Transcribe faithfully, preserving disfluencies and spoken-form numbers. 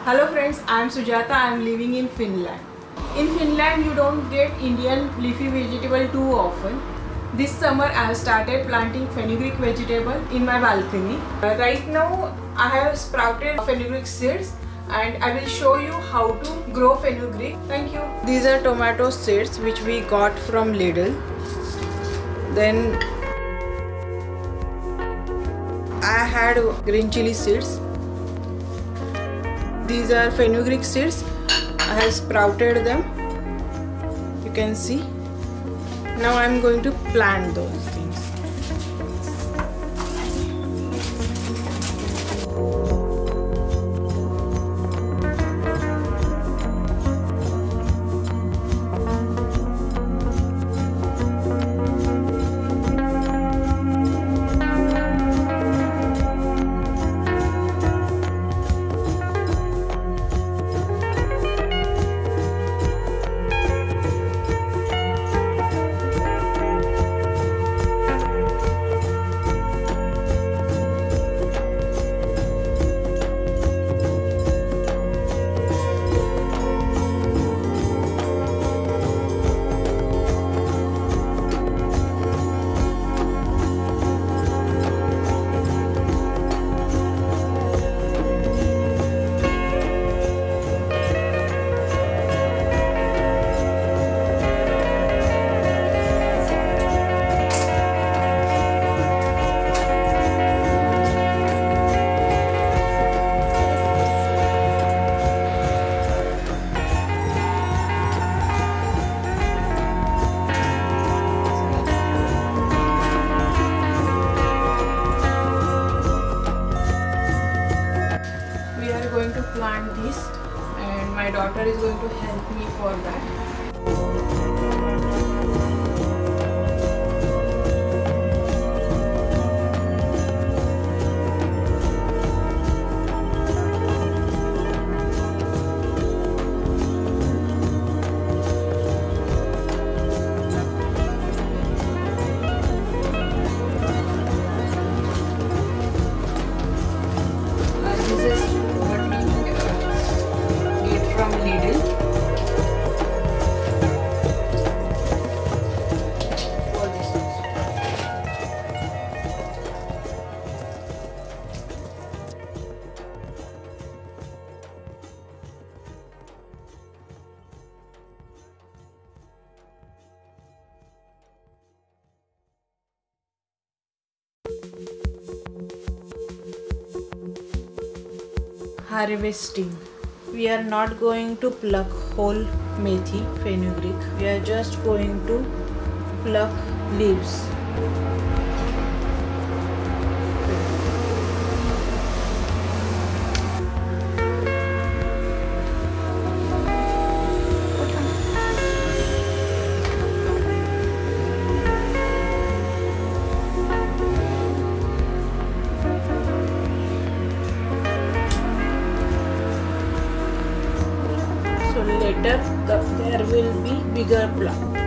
Hello friends, I am Sujata. I am living in Finland. In Finland, you don't get Indian leafy vegetable too often. This summer, I have started planting fenugreek vegetable in my balcony. Uh, right now, I have sprouted fenugreek seeds and I will show you how to grow fenugreek. Thank you. These are tomato seeds which we got from Lidl. Then I had green chili seeds. These are fenugreek seeds. I have sprouted them. You can see. Now I am going to plant those things. Going to plant this and my daughter is going to help me for that. Harvesting. We are not going to pluck whole methi, fenugreek. We are just going to pluck leaves. Later there will be bigger plant.